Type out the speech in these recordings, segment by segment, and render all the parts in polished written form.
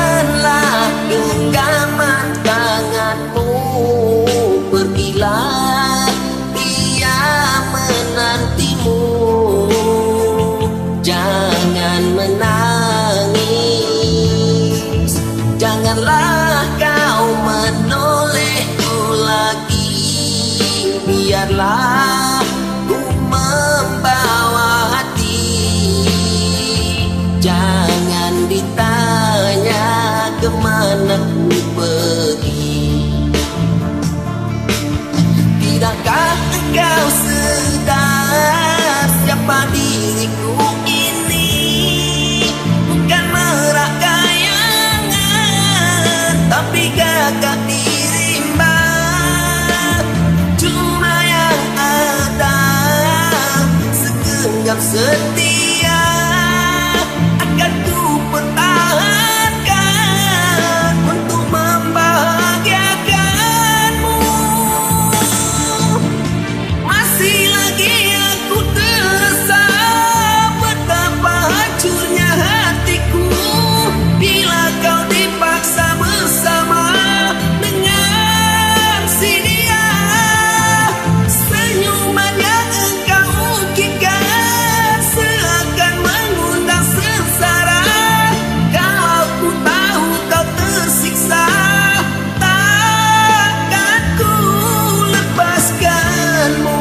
Lepaskanlah genggaman tanganmu, pergilah, dia menantimu. Jangan menangis, janganlah kau menolehku lagi. Biarlah ku membawa hati, jangan ditanya kemana ku pergi. Tidakkah engkau sedar siapa diriku ini? Bukan merak kayangan, tapi gagak dirimba. Cuma yang ada segenggam setia akan ku pertahankan untuk membahagiakanmu. Masih lagi aku terasa betapa hancurnya hatiku bila kau dipaksa bersama dengan si dia. Senyuman yang engkau ukirkan seakan mengundang sengsara. Kalau ku tahu kau tersiksa, takkan ku lepaskanmu.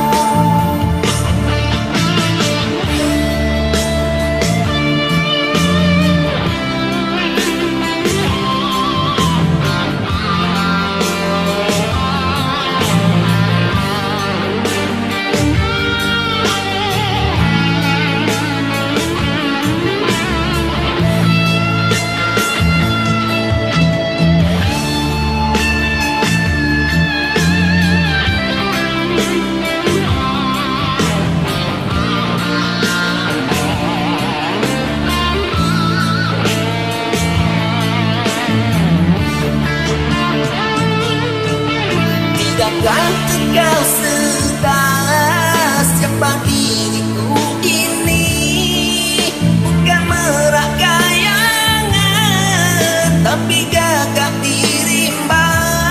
Tidakkah engkau sedar siapa diriku ini? Bukan merak kayangan, tapi gagak dirimba.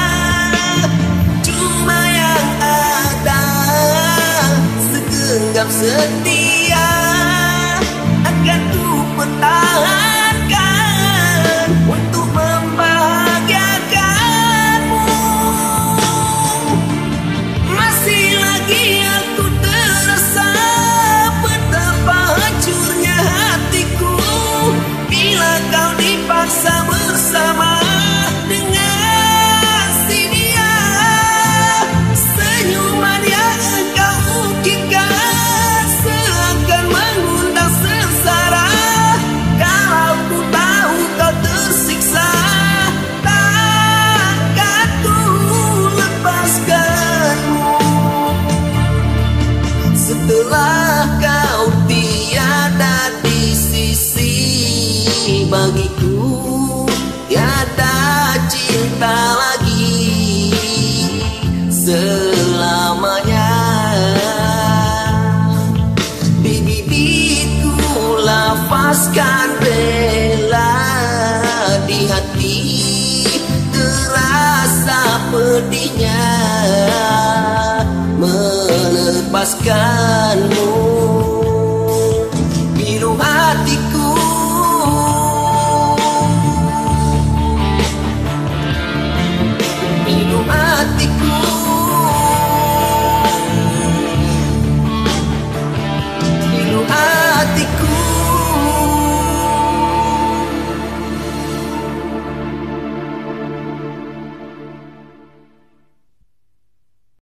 Cuma yang ada segenggam setia akan ku pertahankan untuk membahagiakanmu. Masih lagi aku terasa betapa hancurnya hatiku bila kau dipaksa bersama dengan si dia. Senyuman yang engkau ukirkan seakan mengundang sengsara. Kalau ku tahu kau tersiksa, takkan ku lepaskanmu. Setelah kau tiada di sisi, bagiku tiada cinta lagi selamanya. Di bibirku lafazkan rela, di hati terasa pedihnya melepaskan